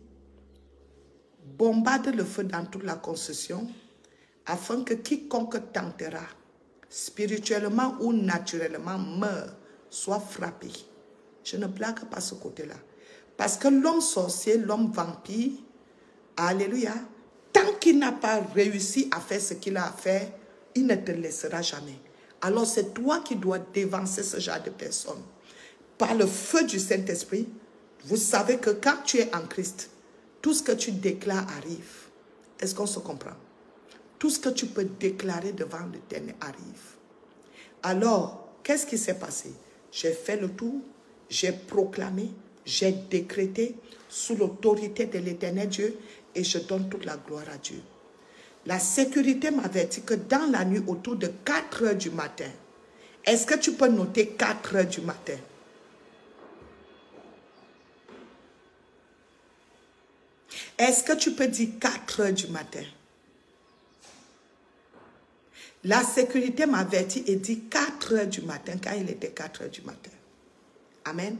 bombarde le feu dans toute la concession, afin que quiconque tentera, spirituellement ou naturellement, meure, soit frappé. Je ne blague pas ce côté-là. Parce que l'homme sorcier, l'homme vampire, alléluia, tant qu'il n'a pas réussi à faire ce qu'il a à faire, il ne te laissera jamais. Alors c'est toi qui dois dévancer ce genre de personnes. Par le feu du Saint-Esprit, vous savez que quand tu es en Christ, tout ce que tu déclares arrive. Est-ce qu'on se comprend? Tout ce que tu peux déclarer devant l'Éternel arrive. Alors, qu'est-ce qui s'est passé? J'ai fait le tour, j'ai proclamé, j'ai décrété sous l'autorité de l'Éternel Dieu et je donne toute la gloire à Dieu. La sécurité m'avertit que dans la nuit autour de 4 heures du matin, est-ce que tu peux noter 4 heures du matin? Est-ce que tu peux dire 4 heures du matin? La sécurité m'avertit et dit 4 heures du matin quand il était 4 heures du matin. Amen.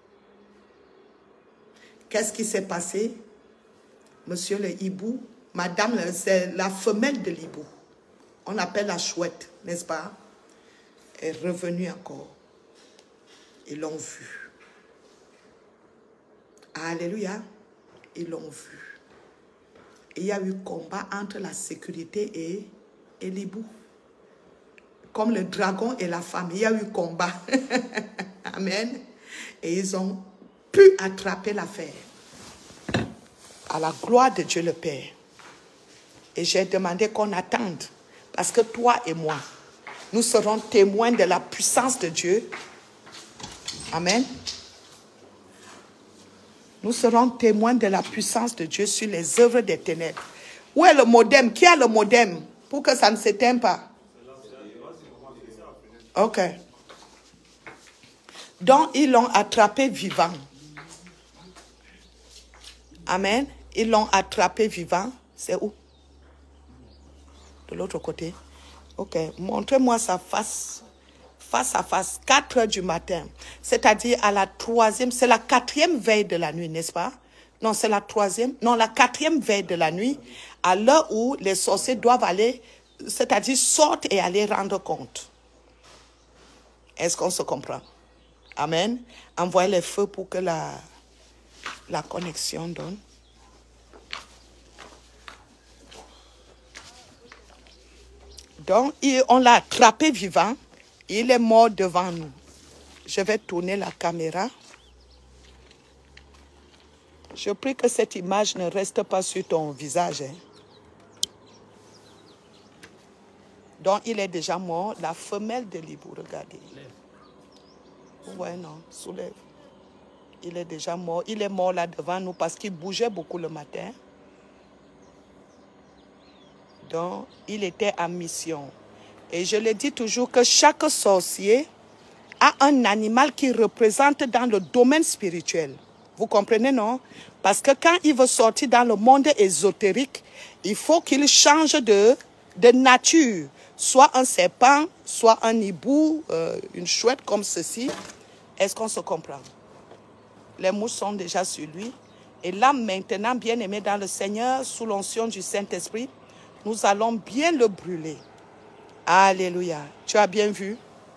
Qu'est-ce qui s'est passé? Monsieur le hibou, madame, c'est la femelle de l'hibou. On appelle la chouette, n'est-ce pas? Est revenue encore. Ils l'ont vu. Alléluia. Ils l'ont vu. Et il y a eu combat entre la sécurité et l'hibou. Comme le dragon et la femme, il y a eu combat. Amen. Et ils ont pu attraper l'affaire. À la gloire de Dieu le Père. Et j'ai demandé qu'on attende. Parce que toi et moi, nous serons témoins de la puissance de Dieu. Amen. Nous serons témoins de la puissance de Dieu sur les œuvres des ténèbres. Où est le modem? Qui a le modem? Pour que ça ne s'éteigne pas. Ok. Donc, ils l'ont attrapé vivant. Amen. Ils l'ont attrapé vivant. C'est où? De l'autre côté. Ok. Montrez-moi sa face. Face à face. 4 heures du matin. C'est-à-dire à la 3e. C'est la 4e veille de la nuit, n'est-ce pas? Non, c'est la 3e. Non, la 4e veille de la nuit. À l'heure où les sorciers doivent aller. C'est-à-dire sortent et aller rendre compte. Est-ce qu'on se comprend? Amen. Envoyez les feux pour que la connexion donne. Donc, on l'a attrapé vivant. Il est mort devant nous. Je vais tourner la caméra. Je prie que cette image ne reste pas sur ton visage. Hein. Donc, il est déjà mort. La femelle de l'hibou, regardez. Ouais, non, soulève. Il est déjà mort. Il est mort là devant nous parce qu'il bougeait beaucoup le matin. Donc, il était en mission. Et je le dis toujours que chaque sorcier a un animal qui représente dans le domaine spirituel. Vous comprenez, non? Parce que quand il veut sortir dans le monde ésotérique, il faut qu'il change de nature. Soit un serpent, soit un hibou, une chouette comme ceci. Est-ce qu'on se comprend? Les mouches sont déjà sur lui. Et là, maintenant, bien aimé dans le Seigneur, sous l'onction du Saint-Esprit, nous allons bien le brûler. Alléluia. Tu as bien vu?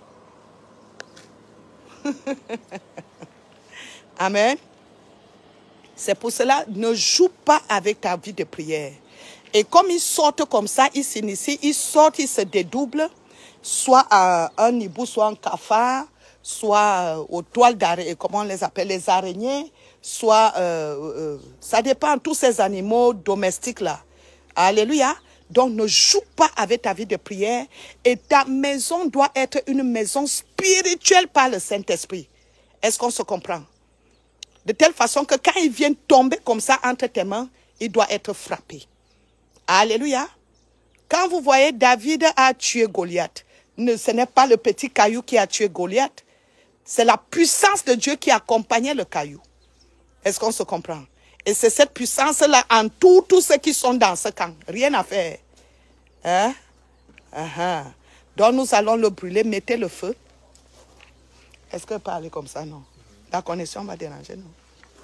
Amen. C'est pour cela, ne joue pas avec ta vie de prière. Et comme ils sortent comme ça, ils s'initient, ils sortent, ils se dédoublent, soit un hibou, soit un cafard, soit aux toiles d'araignée, comment on les appelle, les araignées, soit, ça dépend, tous ces animaux domestiques-là. Alléluia. Donc, ne joue pas avec ta vie de prière. Et ta maison doit être une maison spirituelle par le Saint-Esprit. Est-ce qu'on se comprend? De telle façon que quand il vient tomber comme ça entre tes mains, il doit être frappé. Alléluia. Quand vous voyez David a tué Goliath, ce n'est pas le petit caillou qui a tué Goliath. C'est la puissance de Dieu qui accompagnait le caillou. Est-ce qu'on se comprend? Et c'est cette puissance-là entoure tous ceux qui sont dans ce camp. Rien à faire. Hein? Donc nous allons le brûler. Mettez le feu. Est-ce que parler comme ça? Non. La connexion va déranger, non?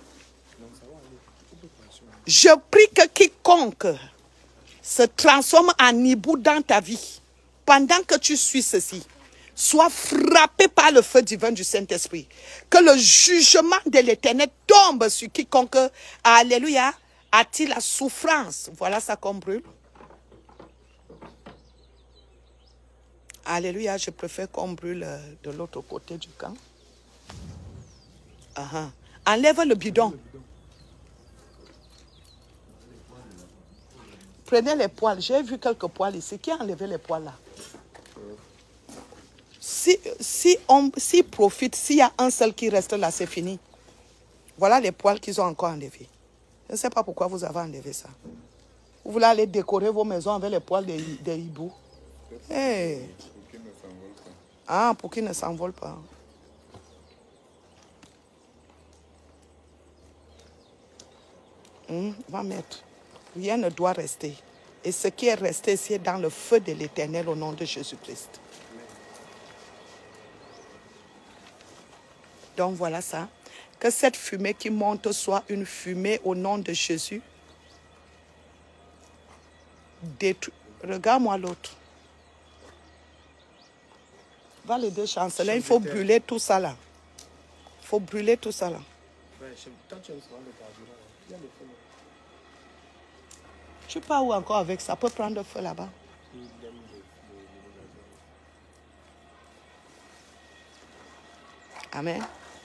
Je prie que quiconque se transforme en hibou dans ta vie, pendant que tu suis ceci, soit frappé par le feu divin du Saint-Esprit. Que le jugement de l'Éternel tombe sur quiconque, alléluia, a-t-il la souffrance. Voilà ça qu'on brûle. Alléluia, je préfère qu'on brûle de l'autre côté du camp. Enlève le bidon. Prenez les poils. J'ai vu quelques poils ici. Qui a enlevé les poils là? Si profite, s'il y a un seul qui reste là, c'est fini. Voilà les poils qu'ils ont encore enlevés. Je ne sais pas pourquoi vous avez enlevé ça. Vous voulez aller décorer vos maisons avec les poils des hiboux. Hey. Ah, pour qu'ils ne s'envolent pas. Va mettre. Rien ne doit rester. Et ce qui est resté, c'est dans le feu de l'Éternel au nom de Jésus-Christ. Donc voilà ça. Que cette fumée qui monte soit une fumée au nom de Jésus. Regarde-moi l'autre. Va les deux chanceler. Il faut brûler tout ça là. Il faut brûler tout ça là. Tu pars où encore avec ça? Peut prendre feu là-bas. Amen.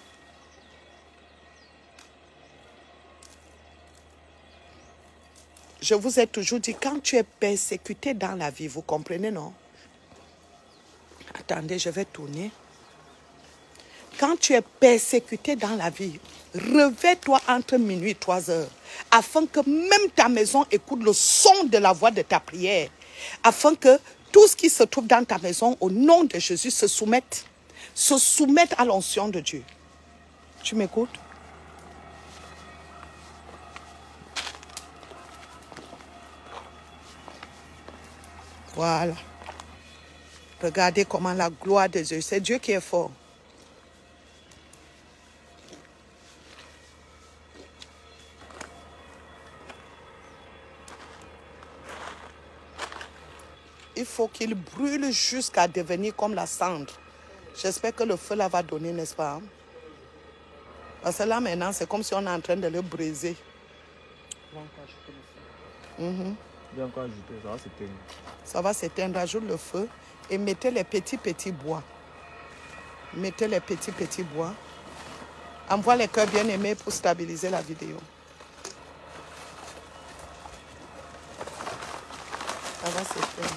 Je vous ai toujours dit, quand tu es persécuté dans la vie, vous comprenez, non? Attendez, je vais tourner. Quand tu es persécuté dans la vie, réveille-toi entre minuit et 3 heures, afin que même ta maison écoute le son de la voix de ta prière, afin que tout ce qui se trouve dans ta maison, au nom de Jésus, se soumette à l'onction de Dieu. Tu m'écoutes? Voilà. Regardez comment la gloire de Dieu, c'est Dieu qui est fort. Il faut qu'il brûle jusqu'à devenir comme la cendre. J'espère que le feu là va donner, n'est-ce pas? Parce que là maintenant, c'est comme si on est en train de le briser. Ça va s'éteindre. Ajoute le feu et mettez les petits bois. Mettez les petits bois. Envoie les cœurs bien aimés pour stabiliser la vidéo. Ça va se faire.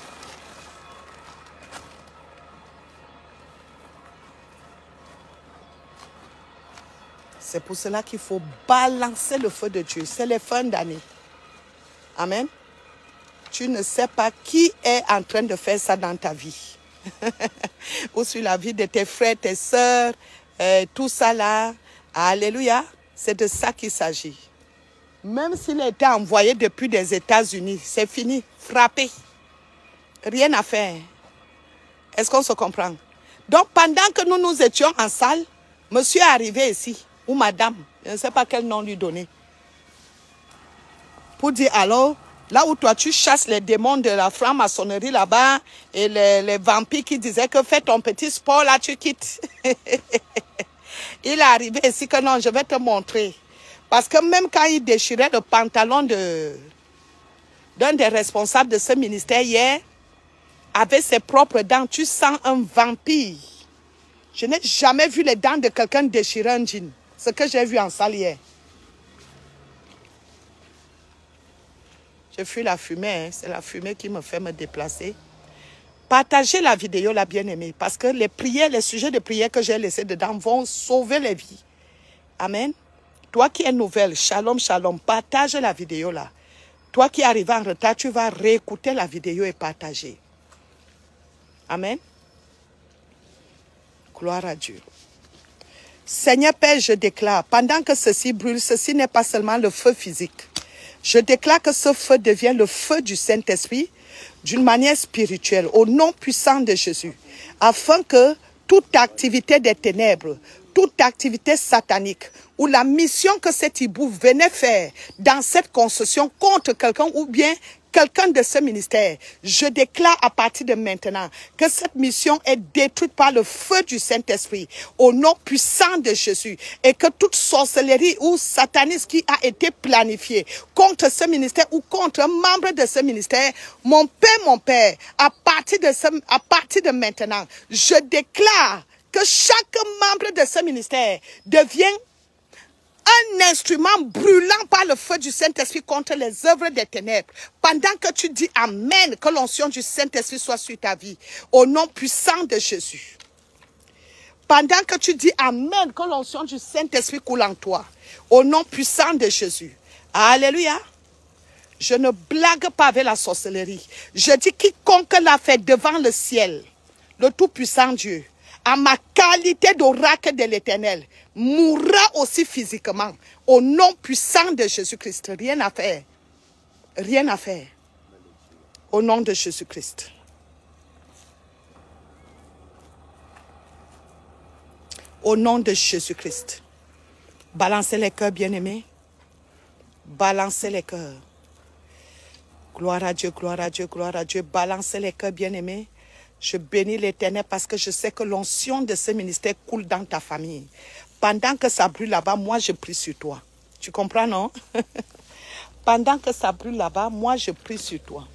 C'est pour cela qu'il faut balancer le feu de Dieu. C'est les fins d'année. Amen. Tu ne sais pas qui est en train de faire ça dans ta vie. Ou sur la vie de tes frères, tes sœurs, tout ça là. Alléluia. C'est de ça qu'il s'agit. Même s'il a été envoyé depuis des États-Unis, c'est fini. Frappé. Rien à faire. Est-ce qu'on se comprend? Donc, pendant que nous étions en salle, monsieur est arrivé ici, ou madame, je ne sais pas quel nom lui donner, pour dire alors, là où toi tu chasses les démons de la franc-maçonnerie là-bas, et les vampires qui disaient que fais ton petit sport là, tu quittes. Il est arrivé ici que non, je vais te montrer. Parce que même quand il déchirait le pantalon d'un des responsables de ce ministère hier, avec ses propres dents, tu sens un vampire. Je n'ai jamais vu les dents de quelqu'un déchirer un jean. Ce que j'ai vu en salle hier. Je fuis la fumée, hein. C'est la fumée qui me fait me déplacer. Partagez la vidéo, la bien-aimée, parce que les prières, les sujets de prière que j'ai laissés dedans vont sauver les vies. Amen. Toi qui es nouvelle, shalom, shalom, partage la vidéo là. Toi qui arrives en retard, tu vas réécouter la vidéo et partager. Amen. Gloire à Dieu. Seigneur Père, je déclare, pendant que ceci brûle, ceci n'est pas seulement le feu physique. Je déclare que ce feu devient le feu du Saint-Esprit d'une manière spirituelle, au nom puissant de Jésus, afin que toute activité des ténèbres, toute activité satanique, ou la mission que cet hibou venait faire dans cette concession contre quelqu'un ou bien quelqu'un de ce ministère, je déclare à partir de maintenant que cette mission est détruite par le feu du Saint-Esprit au nom puissant de Jésus et que toute sorcellerie ou satanisme qui a été planifiée contre ce ministère ou contre un membre de ce ministère, mon Père, à partir de maintenant, je déclare que chaque membre de ce ministère devient un instrument brûlant par le feu du Saint-Esprit contre les œuvres des ténèbres. Pendant que tu dis Amen, que l'onction du Saint-Esprit soit sur ta vie, au nom puissant de Jésus. Pendant que tu dis Amen, que l'onction du Saint-Esprit coule en toi, au nom puissant de Jésus. Alléluia. Je ne blague pas avec la sorcellerie. Je dis quiconque l'a fait devant le ciel, le tout-puissant Dieu, à ma qualité d'oracle de l'Éternel, mourra aussi physiquement, au nom puissant de Jésus-Christ. Rien à faire. Rien à faire. Au nom de Jésus-Christ. Au nom de Jésus-Christ. Balancez les cœurs, bien-aimés. Balancez les cœurs. Gloire à Dieu, gloire à Dieu, gloire à Dieu. Balancez les cœurs, bien-aimés. Je bénis l'Éternel parce que je sais que l'onction de ce ministère coule dans ta famille. Pendant que ça brûle là-bas, moi je prie sur toi. Tu comprends, non? Pendant que ça brûle là-bas, moi je prie sur toi.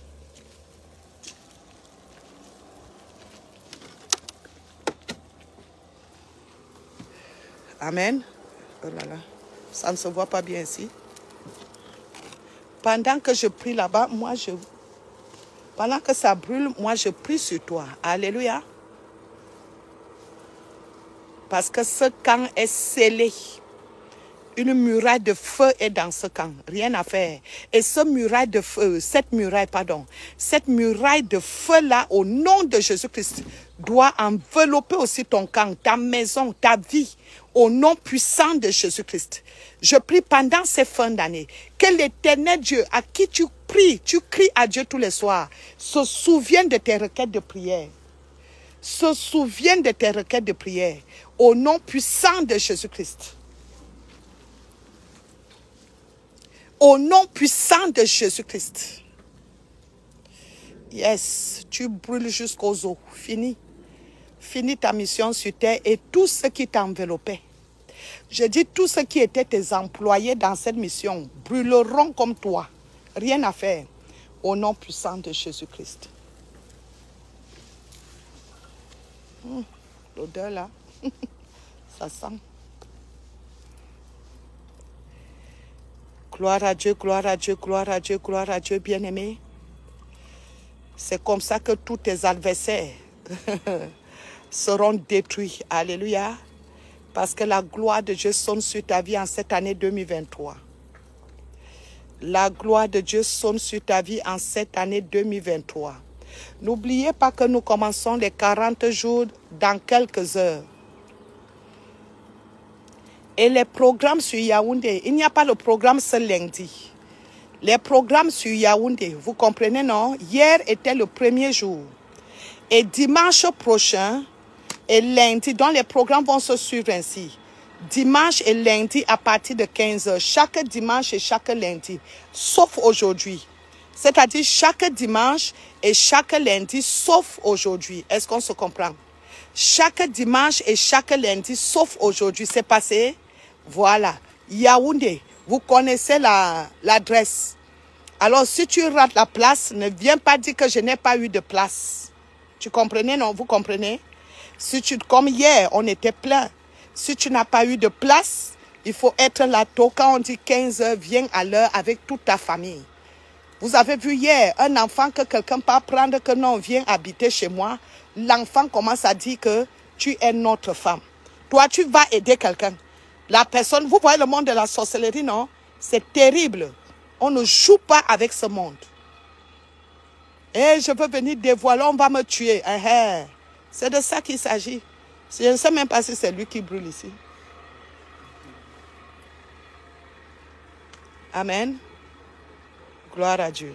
Amen. Oh là là, ça ne se voit pas bien ici. Pendant que je prie là-bas, pendant que ça brûle, moi je prie sur toi. Alléluia. Parce que ce camp est scellé. Une muraille de feu est dans ce camp. Rien à faire. Et cette muraille de feu-là, au nom de Jésus-Christ, doit envelopper aussi ton camp, ta maison, ta vie, au nom puissant de Jésus-Christ. Je prie pendant ces fins d'année, que l'Éternel Dieu, à qui tu cries à Dieu tous les soirs, se souvienne de tes requêtes de prière. Se souvienne de tes requêtes de prière, au nom puissant de Jésus-Christ. Au nom puissant de Jésus-Christ. Yes, tu brûles jusqu'aux os. Fini. Fini ta mission sur terre et tout ce qui t'enveloppait. Je dis tout ce qui étaient tes employés dans cette mission brûleront comme toi. Rien à faire. Au nom puissant de Jésus-Christ. L'odeur là, ça sent. Gloire à Dieu, gloire à Dieu, gloire à Dieu, gloire à Dieu, bien-aimé. C'est comme ça que tous tes adversaires seront détruits. Alléluia. Parce que la gloire de Dieu sonne sur ta vie en cette année 2023. La gloire de Dieu sonne sur ta vie en cette année 2023. N'oubliez pas que nous commençons les 40 jours dans quelques heures. Et les programmes sur Yaoundé, il n'y a pas le programme ce lundi. Les programmes sur Yaoundé, vous comprenez, non? Hier était le premier jour. Et dimanche prochain et lundi, donc les programmes vont se suivre ainsi. Dimanche et lundi à partir de 15 h. Chaque dimanche et chaque lundi, sauf aujourd'hui. C'est-à-dire chaque dimanche et chaque lundi, sauf aujourd'hui. Est-ce qu'on se comprend? Chaque dimanche et chaque lundi, sauf aujourd'hui. C'est passé? Voilà. Yaoundé, vous connaissez l'adresse. Alors, si tu rates la place, ne viens pas dire que je n'ai pas eu de place. Tu comprenez, non? Vous comprenez? Comme hier, on était plein. Si tu n'as pas eu de place, il faut être là tôt. Quand on dit 15 h, viens à l'heure avec toute ta famille. Vous avez vu hier, un enfant que quelqu'un peut prendre, que non, viens habiter chez moi. L'enfant commence à dire que tu es notre femme. Toi, tu vas aider quelqu'un. La personne, vous voyez le monde de la sorcellerie, non? C'est terrible. On ne joue pas avec ce monde. Et je veux venir dévoiler, on va me tuer. C'est de ça qu'il s'agit. Je ne sais même pas si c'est lui qui brûle ici. Amen. Gloire à Dieu.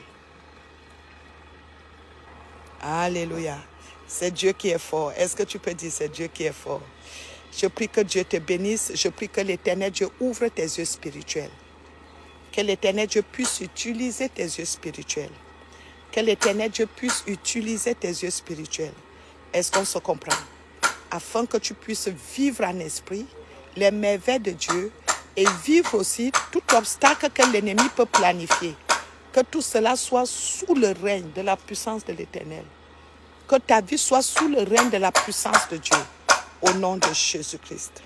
Alléluia. C'est Dieu qui est fort. Est-ce que tu peux dire c'est Dieu qui est fort? Je prie que Dieu te bénisse. Je prie que l'Éternel Dieu ouvre tes yeux spirituels. Que l'Éternel Dieu puisse utiliser tes yeux spirituels. Que l'Éternel Dieu puisse utiliser tes yeux spirituels. Est-ce qu'on se comprend? Afin que tu puisses vivre en esprit les merveilles de Dieu et vivre aussi tout obstacle que l'ennemi peut planifier. Que tout cela soit sous le règne de la puissance de l'Éternel. Que ta vie soit sous le règne de la puissance de Dieu. Au nom de Jésus-Christ.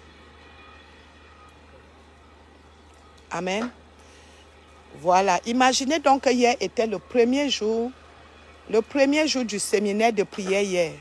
Amen. Voilà. Imaginez donc que hier était le premier jour du séminaire de prière hier.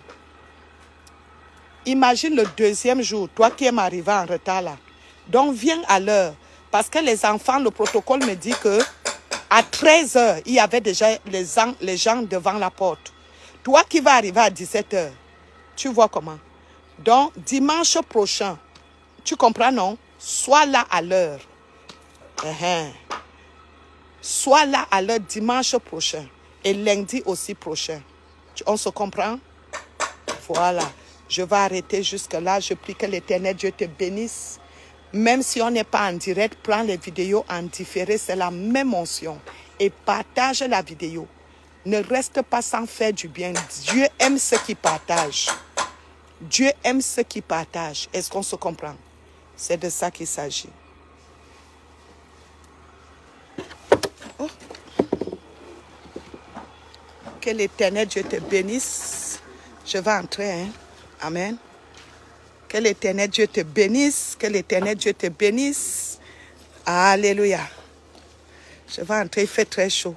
Imagine le deuxième jour, toi qui es arrivé en retard là. Donc viens à l'heure. Parce que les enfants, le protocole me dit que à 13 h, il y avait déjà les gens devant la porte. Toi qui vas arriver à 17 h, tu vois comment? Donc, dimanche prochain, tu comprends, non? Sois là à l'heure. Sois là à l'heure dimanche prochain. Et lundi aussi prochain. On se comprend? Voilà. Je vais arrêter jusque-là. Je prie que l'Éternel Dieu te bénisse. Même si on n'est pas en direct, prends les vidéos en différé. C'est la même onction. Et partage la vidéo. Ne reste pas sans faire du bien. Dieu aime ceux qui partagent. Dieu aime ceux qui partagent. Est-ce qu'on se comprend? C'est de ça qu'il s'agit. Oh. Que l'Éternel Dieu te bénisse. Je vais entrer. Hein? Amen. Que l'Éternel Dieu te bénisse. Que l'Éternel Dieu te bénisse. Alléluia. Je vais entrer. Il fait très chaud.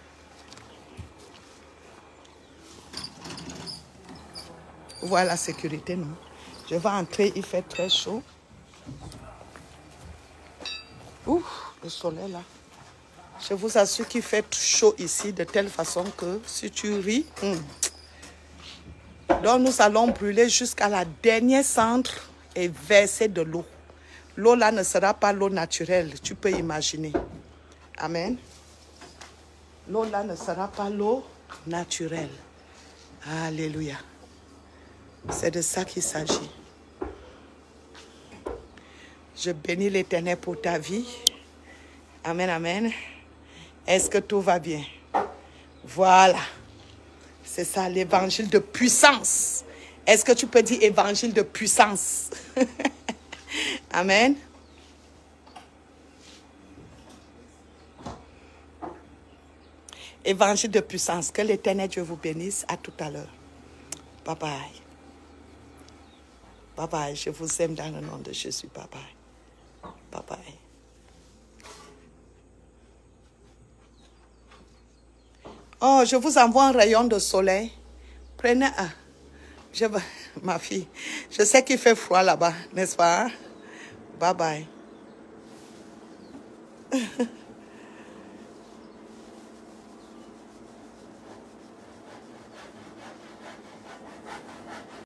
Voilà la sécurité, non? Je vais entrer, il fait très chaud. Ouh, le soleil là. Je vous assure qu'il fait chaud ici de telle façon que si tu ris, donc nous allons brûler jusqu'à la dernière centre et verser de l'eau. L'eau là ne sera pas l'eau naturelle, tu peux imaginer. Amen. L'eau là ne sera pas l'eau naturelle. Alléluia. C'est de ça qu'il s'agit. Je bénis l'Éternel pour ta vie. Amen, amen. Est-ce que tout va bien? Voilà. C'est ça, l'évangile de puissance. Est-ce que tu peux dire évangile de puissance? Amen. Évangile de puissance. Que l'Éternel Dieu vous bénisse. À tout à l'heure. Bye bye. Bye bye. Je vous aime dans le nom de Jésus. Bye bye. Bye bye. Oh, je vous envoie un rayon de soleil. Prenez un. Ma fille, je sais qu'il fait froid là-bas, n'est-ce pas? Bye bye.